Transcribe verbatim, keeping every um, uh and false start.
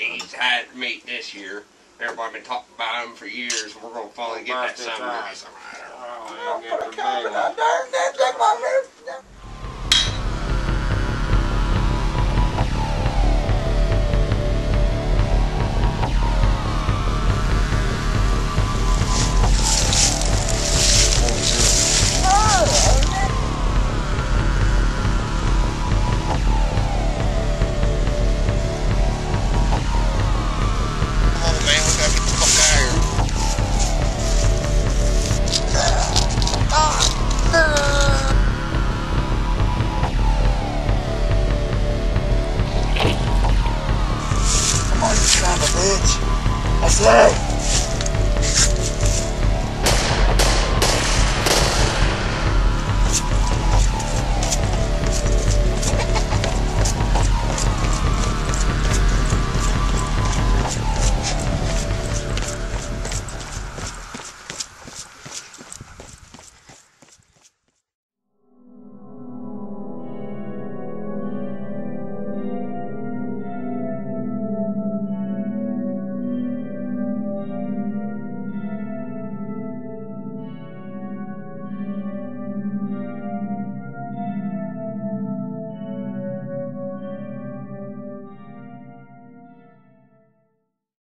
he's had meat this year. Everybody been talking about him for years. We're gonna finally get that summer. Oh, put a comment out there and then take my roof. Bitch. I said.